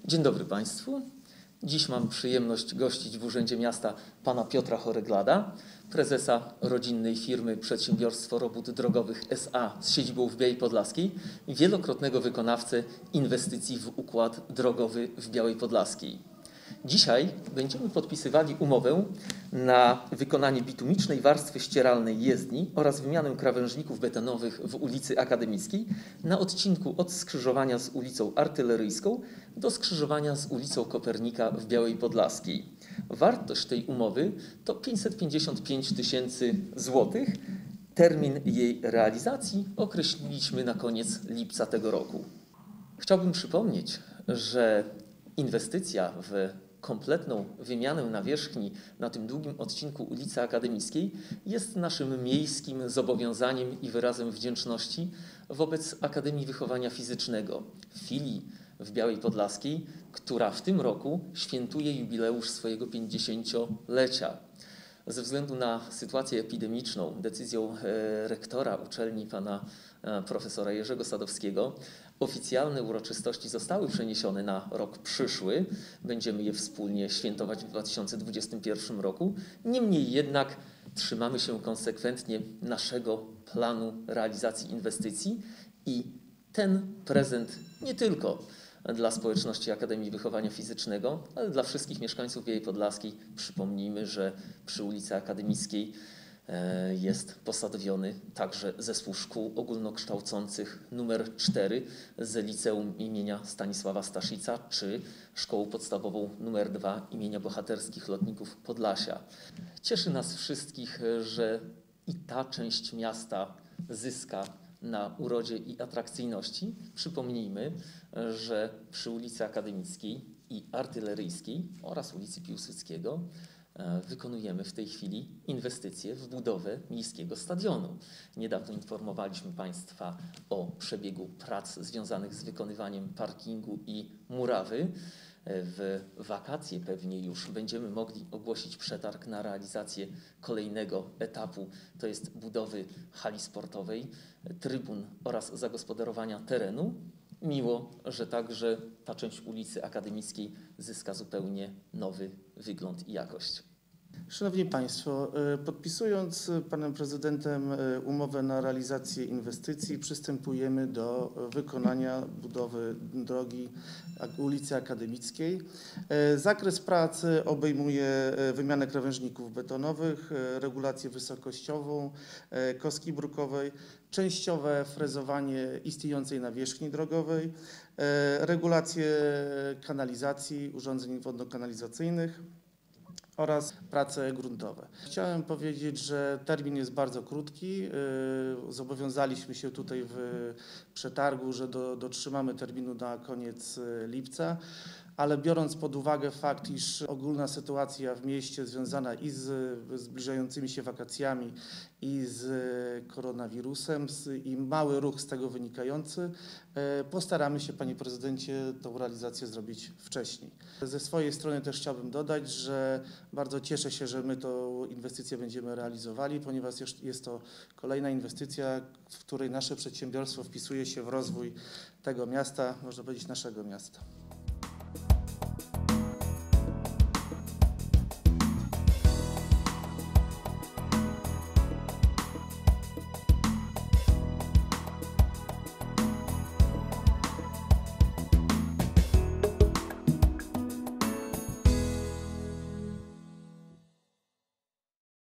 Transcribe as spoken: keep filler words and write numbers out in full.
Dzień dobry Państwu. Dziś mam przyjemność gościć w Urzędzie Miasta pana Piotra Choryglada, prezesa rodzinnej firmy Przedsiębiorstwo Robót Drogowych S A z siedzibą w Białej Podlaskiej i wielokrotnego wykonawcę inwestycji w układ drogowy w Białej Podlaskiej. Dzisiaj będziemy podpisywali umowę na wykonanie bitumicznej warstwy ścieralnej jezdni oraz wymianę krawężników betonowych w ulicy Akademickiej na odcinku od skrzyżowania z ulicą Artyleryjską do skrzyżowania z ulicą Kopernika w Białej Podlaskiej. Wartość tej umowy to pięćset pięćdziesiąt pięć tysięcy złotych. Termin jej realizacji określiliśmy na koniec lipca tego roku. Chciałbym przypomnieć, że inwestycja w kompletną wymianę nawierzchni na tym długim odcinku ulicy Akademickiej jest naszym miejskim zobowiązaniem i wyrazem wdzięczności wobec Akademii Wychowania Fizycznego, filii w Białej Podlaskiej, która w tym roku świętuje jubileusz swojego pięćdziesięciolecia. Ze względu na sytuację epidemiczną, decyzją rektora uczelni pana profesora Jerzego Sadowskiego, oficjalne uroczystości zostały przeniesione na rok przyszły. Będziemy je wspólnie świętować w dwa tysiące dwudziestym pierwszym roku. Niemniej jednak trzymamy się konsekwentnie naszego planu realizacji inwestycji i ten prezent nie tylko dla społeczności Akademii Wychowania Fizycznego, ale dla wszystkich mieszkańców Białej Podlaskiej. Przypomnijmy, że przy ulicy Akademickiej jest posadowiony także zespół szkół ogólnokształcących numer cztery z liceum imienia Stanisława Staszica czy szkołą podstawową numer dwa imienia Bohaterskich Lotników Podlasia. Cieszy nas wszystkich, że i ta część miasta zyska na urodzie i atrakcyjności. Przypomnijmy, że przy ulicy Akademickiej i Artyleryjskiej oraz ulicy Piłsudskiego wykonujemy w tej chwili inwestycje w budowę miejskiego stadionu. Niedawno informowaliśmy Państwa o przebiegu prac związanych z wykonywaniem parkingu i murawy. W wakacje pewnie już będziemy mogli ogłosić przetarg na realizację kolejnego etapu, to jest budowy hali sportowej, trybun oraz zagospodarowania terenu. Miło, że także ta część ulicy Akademickiej zyska zupełnie nowy wygląd i jakość. Szanowni Państwo, podpisując z Panem Prezydentem umowę na realizację inwestycji, przystępujemy do wykonania budowy drogi ulicy Akademickiej. Zakres pracy obejmuje wymianę krawężników betonowych, regulację wysokościową, kostki brukowej, częściowe frezowanie istniejącej nawierzchni drogowej, regulację kanalizacji, urządzeń wodno-kanalizacyjnych oraz prace gruntowe. Chciałem powiedzieć, że termin jest bardzo krótki. Zobowiązaliśmy się tutaj w przetargu, że do, dotrzymamy terminu na koniec lipca, ale biorąc pod uwagę fakt, iż ogólna sytuacja w mieście związana i z zbliżającymi się wakacjami, i z koronawirusem, i mały ruch z tego wynikający, postaramy się, Panie Prezydencie, tą realizację zrobić wcześniej. Ze swojej strony też chciałbym dodać, że bardzo cieszę się, że my tą inwestycję będziemy realizowali, ponieważ jest to kolejna inwestycja, w której nasze przedsiębiorstwo wpisuje się w rozwój tego miasta, można powiedzieć naszego miasta.